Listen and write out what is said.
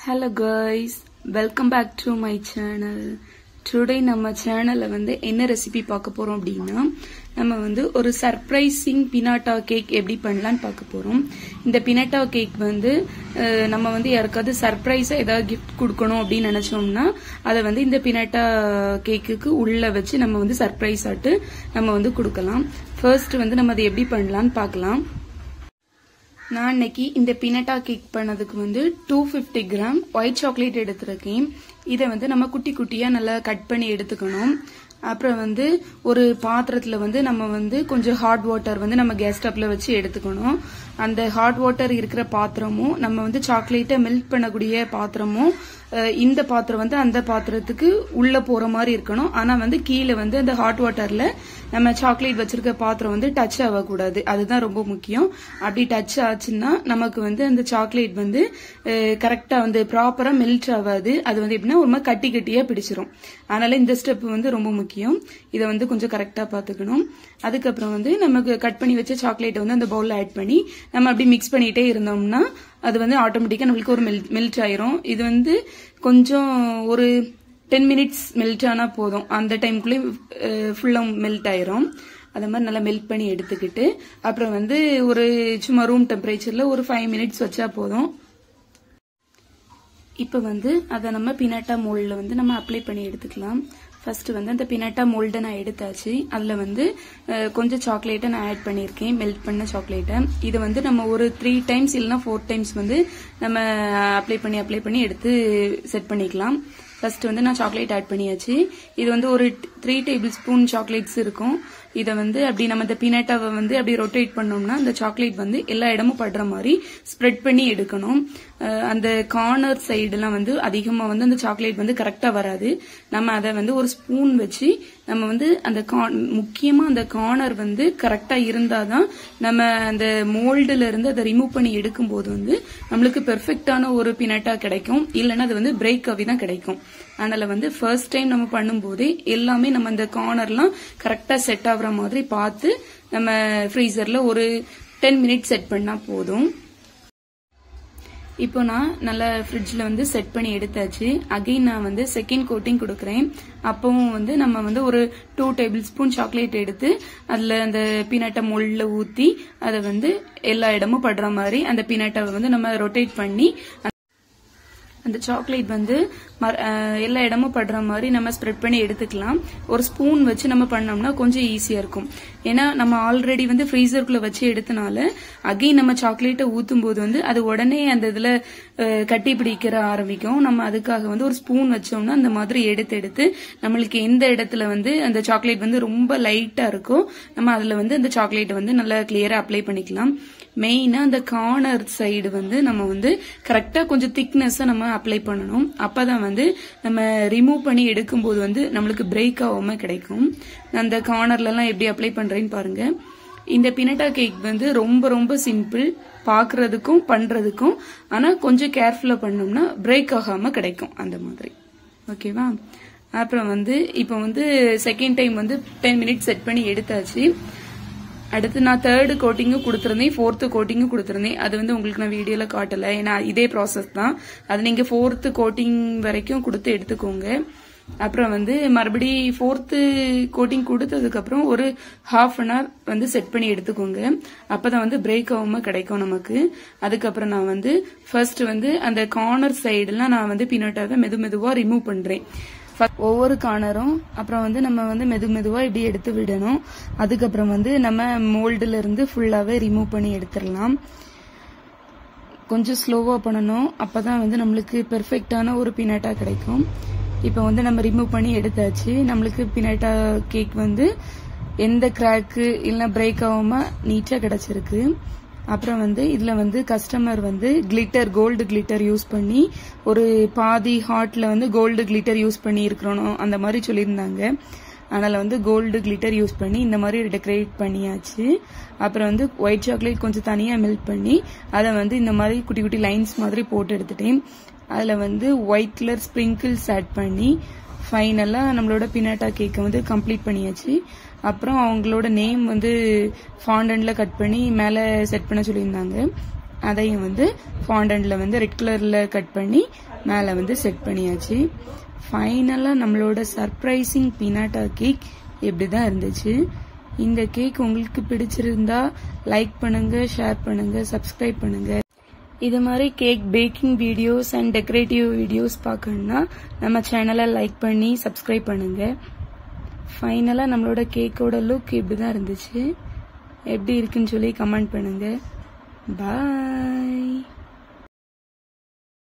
Hello guys, welcome back to my channel. Today நம்ம சேனல்ல என்ன ரெசிபி பார்க்க போறோம் அப்படினா நம்ம ஒரு சர்ப்ரைசிங் பினாட்டா கேக் எப்படி பண்ணலாம்னு பார்க்க போறோம். இந்த பினாட்டா கேக் நம்ம யாருக்காவது சர்ப்ரைஸா ஏதாவது gift கொடுக்கணும் அப்படி நினைச்சோம்னா அத இந்த பினாட்டா கேக்குக்கு உள்ள வச்சு நம்ம சர்ப்ரைஸ் ஆட்டு நம்ம கொடுக்கலாம். ஃபர்ஸ்ட் நம்ம அதை எப்படி பண்ணலாம்னு பார்க்கலாம். நான் இன்னைக்கு இந்த பினாட்டா கேக் பண்ணதுக்கு 250 கிராம் ஒயிட் சாக்லேட் எடுத்துருக்கேன். இதை நம்ம குட்டி குட்டியா நல்லா கட் பண்ணி எடுத்துக்கணும். அப்புறம் ஒரு பாத்திரத்துல நம்ம கொஞ்சம் ஹாட் வாட்டர் நம்ம கேஸ் ஸ்டவ்ல வச்சு எடுத்துக்கணும். அந்த ஹாட் வாட்டர் இருக்கிற பாத்திரமும் நம்ம சாக்லேட்டை மெல்ட் பண்ணக்கூடிய பாத்திரமும் இந்த பாத்திரம் அந்த பாத்திரத்துக்கு உள்ள போற மாதிரி இருக்கணும். ஆனா கீழே அந்த ஹாட் வாட்டர்ல நம்ம சாக்லேட் வச்சிருக்க பாத்திரம் டச் ஆகக்கூடாது. அதுதான் ரொம்ப முக்கியம். அப்படி டச் ஆச்சுன்னா நமக்கு அந்த சாக்லேட் கரெக்டா ப்ராப்பரா மெல்ட் ஆகாது. அது எப்படின்னா ஒரு மாதிரி கட்டி கட்டியா பிடிச்சிரும். அதனால இந்த ஸ்டெப் ரொம்ப முக்கியம். இதை கொஞ்சம் கரெக்டா பாத்துக்கணும். அதுக்கப்புறம் நமக்கு கட் பண்ணி வச்ச சாக்லேட் அந்த பவுல்ல ஆட் பண்ணி நம்ம அப்படி மிக்ஸ் பண்ணிட்டே இருந்தோம்னா அது ஆட்டோமேட்டிக்கா நம்மளுக்கு ஒரு மெல்ட் ஆயிரும். இது கொஞ்சம் ஒரு 10 மினிட்ஸ் மெல்ட் ஆனா போதும். அந்த டைம்குள்ளே ஃபுல்லா மெல்ட் ஆயிரும். அத மாதிரி நல்லா மெல்ட் பண்ணி எடுத்துக்கிட்டு அப்புறம் ஒரு சும்மா ரூம் டெம்பரேச்சர்ல ஒரு 5 மினிட்ஸ் வச்சா போதும். இப்ப அத நம்ம பினாட்டா மோல்ட்ல நம்ம அப்ளை பண்ணி எடுத்துக்கலாம். ஃபர்ஸ்ட் அந்த பினாட்டா மோல்ட நான் எடுத்தாச்சு. அதுல கொஞ்சம் சாக்லேட்டை நான் ஆட் பண்ணிருக்கேன், மெல்ட் பண்ண சாக்லேட்டை. இது நம்ம ஒரு 3 டைம்ஸ் இல்லைன்னா 4 டைம்ஸ் நம்ம அப்ளை பண்ணி எடுத்து செட் பண்ணிக்கலாம். ஃபர்ஸ்ட் நான் சாக்லேட் ஆட் பண்ணியாச்சு. இது ஒரு 3 டேபிள் ஸ்பூன் சாக்லேட்ஸ் இருக்கும். இதை அப்படி நம்ம இந்த பீனட்டாவை அப்படி ரொட்டேட் பண்ணோம்னா அந்த சாக்லேட் எல்லா இடமும் படுற மாதிரி ஸ்ப்ரெட் பண்ணி எடுக்கணும். அந்த கார்னர் சைடு எல்லாம் அதிகமா அந்த சாக்லேட் கரெக்டா வராது. நம்ம அதை ஒரு ஸ்பூன் வச்சு நம்ம அந்த முக்கியமா அந்த கார்னர் கரெக்டா இருந்தாதான் நம்ம அந்த மோல்டுல இருந்து அதை ரிமூவ் பண்ணி எடுக்கும் போது நம்மளுக்கு பெர்ஃபெக்டான ஒரு பீனட்டா கிடைக்கும். இல்லைன்னா அது பிரேக் ஆகி தான் கிடைக்கும். அதனால ஃபர்ஸ்ட் டைம் நம்ம பண்ணும் போதே எல்லாமே நம்ம அந்த கார்னர்லாம் கரெக்டா செட் ஆகுற மாதிரி பார்த்து நம்ம ஃப்ரீசர்ல ஒரு 10 மினிட்ஸ் செட் பண்ணா போதும். இப்போ நான் நல்லா ஃப்ரிட்ஜ்ல செட் பண்ணி எடுத்தாச்சு. அகைன் நான் செகண்ட் கோட்டிங் கொடுக்கறேன். அப்பவும் நம்ம ஒரு 2 டேபிள் ஸ்பூன் சாக்லேட் எடுத்து அதுல அந்த பீனட்டை மோல்ட்ல ஊத்தி அதை எல்லா இடமும் படுற மாதிரி அந்த பீனட்டாவை நம்ம ரொட்டேட் பண்ணி அந்த சாக்லேட் எல்லா இடமும் படுற மாதிரி நம்ம ஸ்ப்ரெட் பண்ணி எடுத்துக்கலாம். ஒரு ஸ்பூன் வச்சு நம்ம பண்ணோம்னா கொஞ்சம் ஈஸியா இருக்கும். ஏன்னா நம்ம ஆல்ரெடி ஃப்ரீசருக்குள்ள வச்சு எடுத்தனால அகைன் நம்ம சாக்லேட்டை ஊத்தும் போது அது உடனே அந்த இதுல கட்டி பிடிக்கிற ஆரம்பிக்கும். நம்ம அதுக்காக ஒரு ஸ்பூன் வச்சோம்னா அந்த மாதிரி எடுத்து நம்மளுக்கு எந்த இடத்துல அந்த சாக்லேட் ரொம்ப லைட்டா இருக்கோ நம்ம அதுல அந்த சாக்லேட்டை நல்லா கிளியரா அப்ளை பண்ணிக்கலாம். மெயினா அந்த கார்னர் சைடு நம்ம கரெக்டா கொஞ்சம் திக்னஸ் நம்ம அப்ளை பண்ணணும். அப்பதான் நம்ம ரிமூவ் பண்ணி எடுக்கும் போது நம்மளுக்கு பிரேக் ஆகாம கிடைக்கும். அந்த கார்னர்ல எல்லாம் எப்படி அப்ளை பண்றேன்னு பாருங்க. இந்த பினாட்டா கேக் ரொம்ப ரொம்ப சிம்பிள் பாக்குறதுக்கும் பண்றதுக்கும். ஆனா கொஞ்சம் கேர்ஃபுல்லா பண்ணோம்னா பிரேக் ஆகாம கிடைக்கும் அந்த மாதிரி. ஓகேவா? அப்புறம் இப்ப செகண்ட் டைம் 10 மினிட்ஸ் செட் பண்ணி எடுத்தாச்சு. அடுத்து நான் 3rd கோட்டிங்கும் கொடுத்திருந்தேன், 4th கோட்டிங்கும் கொடுத்திருந்தேன். அது உங்களுக்கு நான் வீடியோல காட்டல. ஏன்னா இதே ப்ராசஸ் தான். அது நீங்க 4th கோட்டிங் வரைக்கும் கொடுத்து எடுத்துக்கோங்க. அப்புறம் மறுபடி 4th கோட்டிங் கொடுத்ததுக்கு அப்புறம் ஒரு ½ an hour செட் பண்ணி எடுத்துக்கோங்க. அப்பதான் பிரேக் ஆகாம கிடைக்கும் நமக்கு. அதுக்கப்புறம் நான் ஃபர்ஸ்ட் அந்த கார்னர் சைடுலாம் நான் பீனட்டாவை மெதுவா ரிமூவ் பண்றேன். ஒவ்வொரு கார்னரும் அப்புறம் நம்ம மெதுவா இப்படி எடுத்து விடணும். அதுக்கப்புறம் நம்ம மோல்டுல இருந்து ஃபுல்லாவே ரிமூவ் பண்ணி எடுத்துடலாம். கொஞ்சம் ஸ்லோவா பண்ணணும். அப்பதான் நம்மளுக்கு பெர்ஃபெக்டான ஒரு பீனட்டா கிடைக்கும். இப்ப நம்ம ரிமூவ் பண்ணி எடுத்தாச்சு. நம்மளுக்கு பீனட்டா கேக் எந்த கிராக்கு இல்ல பிரேக் ஆகாம நீட்டா கிடைச்சிருக்கு. அப்புறம் இதுல customer glitter, gold glitter use பண்ணி ஒரு பாதி ஹாட்ல கோல்டு கிளிட்டர் யூஸ் பண்ணி இருக்கணும் அந்த மாதிரி சொல்லியிருந்தாங்க. அதனால கோல்டு கிளிட்டர் யூஸ் பண்ணி இந்த மாதிரி டெக்கரேட் பண்ணியாச்சு. அப்புறம் ஒயிட் சாக்லேட் கொஞ்சம் தனியா மெல்ட் பண்ணி அதை இந்த மாதிரி குட்டி குட்டி லைன்ஸ் மாதிரி போட்டு எடுத்துட்டேன். அதுல ஒயிட் கலர் ஸ்பிரிங்கிள்ஸ் ஆட் பண்ணி ஃபைனலா நம்மளோட பினாட்டா கேக்கை கம்ப்ளீட் பண்ணியாச்சு. அப்புறம் அவங்களோட நேம் ஃபாண்டன்ட்ல கட் பண்ணி மேல செட் பண்ண சொல்லியிருந்தாங்க. அதையும் வந்து ஃபாண்டன்ட்ல வந்து ரெட் கலர்ல கட் பண்ணி மேல வந்து செட் பண்ணியாச்சு. ஃபைனலா நம்மளோட சர்ப்ரைசிங் பீனாட்டா கேக் இப்படிதான் இருந்துச்சு. இந்த கேக் உங்களுக்கு பிடிச்சிருந்தா லைக் பண்ணுங்க, ஷேர் பண்ணுங்க, சப்ஸ்கிரைப் பண்ணுங்க. இது மாதிரி cake baking videos and decorative videos பார்க்கணும்னா நம்ம சேனலை லைக் பண்ணி சப்ஸ்கிரைப் பண்ணுங்க. ஃபைனலா நம்மளோட கேக்கோட லுக் இப்படிதான் இருந்துச்சு. எப்படி இருக்குன்னு சொல்லி கமெண்ட் பண்ணுங்க. பாய்.